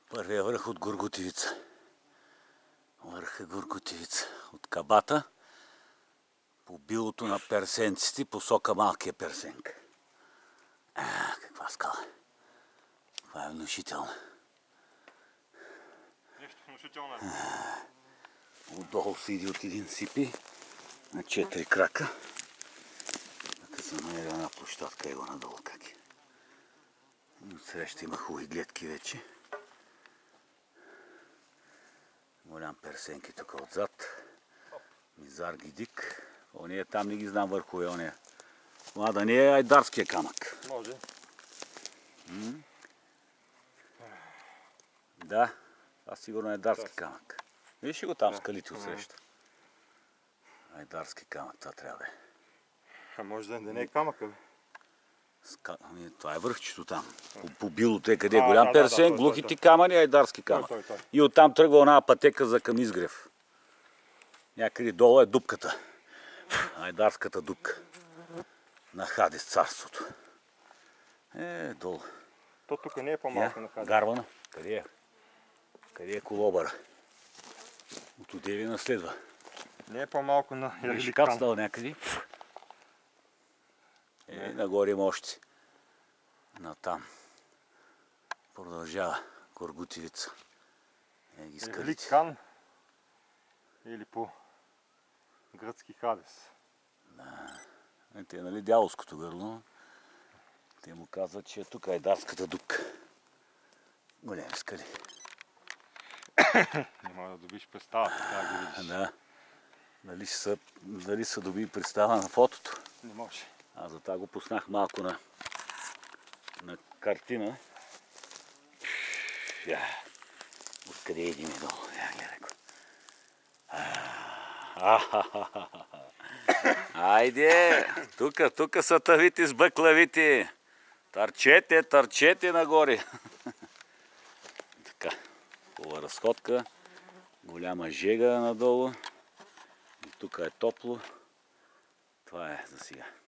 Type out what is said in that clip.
Първия върх от Гургутевица. Върха Гургутевица. От Кабата по билото на Персенците, посока Малкия Персенк. Каква скала. Това е внушителна. Нещо внушително е. Отдолу се иди от един сипи на 4 крака. Така съм намерил една площадка, его надолу как е. Отсреща има хубави гледки вече. Голям Персенки тук отзад. Мизар Гидик. Ония там не ги знам върхове, ония. Това да не е айдарския камък. Може. Да, това сигурно е айдарски камък. Виж го там скалите отсреща. Айдарски камък, това трябва да е. А може да не е камъка, бе. Това е върхчето там. По билото е къде е голям Персен, глухите камъни, айдарски камък. И оттам тръгва една пътека за към Изгрев. Някъде долу е дупката. Айдарската дупка. На Хадес царството. Долу. То тук не е по-малко на Хадес. Гарвана. Къде е? Къде е Колобъра? От Одеви наследва. Не е по-малко на Шикат стал някъде. Нагоре има още. Натам. Продължава Гургутевица. Ги скалите. Великан или по гръцки Хадес. Да. Те нали дяволското гърло. Те му казват, че е тук айдарската дупка. Големи скали. Не може да добиш представа, така ги видиш. Да. Дали са доби представа на фотото? Не може. Аз за това го пуснах малко на картина. Откъде един е долу? Гледай го. Айде! Тук са тавите с бъклавите. Търчете нагоре. Така. Хубава разходка. Голяма жега надолу. Тук е топло. Това е за сега.